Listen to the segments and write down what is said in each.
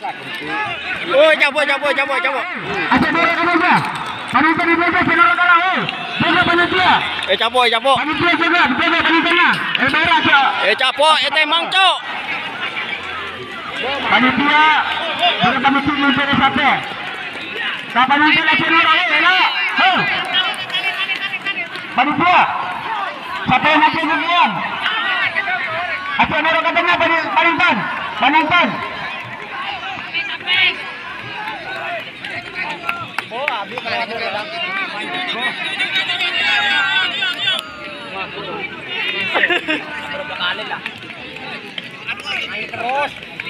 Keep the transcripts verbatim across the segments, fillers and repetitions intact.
Oh, cabut, cabut, cabut, cabut. Ada bola kamu ba? Panitia di bawah channel kalah oh. Jaga panitia. Eh, cabut, cabut. Panitia jaga, jaga panitia. Eh bayar aja. Eh, cabut, eh temang, Cok. Panitia, jaga panitia muncul siapa? Kapan nanti lagi orang eh lah. Heh. Panitia. Siapa yang nanti kemudian? Apa yang orang katanya Panintan? Panintan. Oh, abi kalau berapa kali lah. Terus.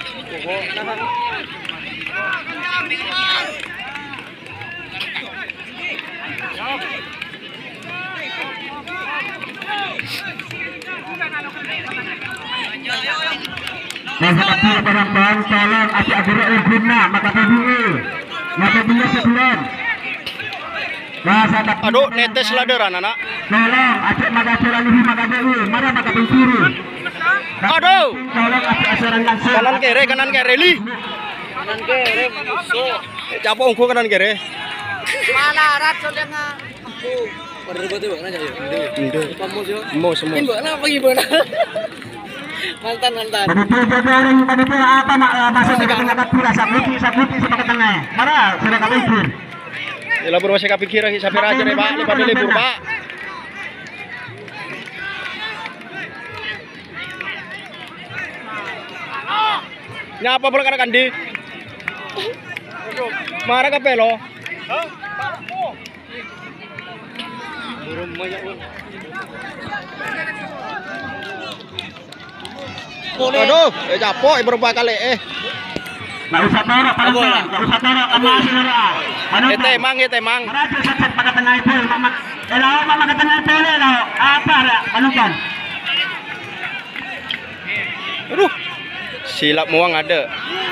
Masyarakat penonton tolong asyik agak guna maka peduli maka punya sebelum masyarakat Aduh, netes laderan anak. tolong asyik maka selalu maka dewi mana maka pencuri Aduh, tolong asyik asaran langsung kanan kiri, kanan kiri li. Kanan kiri musuh. Capok ungku kanan kiri. Mana rat soalnya Pada betul bang aja ya. Inde. Kamu sih. Mau semua. Gimana apa gimana? Mantan mantan. panitia jaga orang panitia apa masuk ke tengah pula sakuti sakuti sebagai tengah mana sudah kami pun Ya labur masih kapikir lagi sampai raja deh pak, lepas dulu libur pak. Nyapa pula kan kandi? Marah kape lo? Burung banyak pun. Aduh, eh capok berapa kali eh. nggak usah torok pada nggak usah torok kamu asli Ete emang, ete emang. Raja sacet pada tengah itu, mama, elah mama ke tengah itu lah, apa ya, panukan. Aduh, silap muang ada.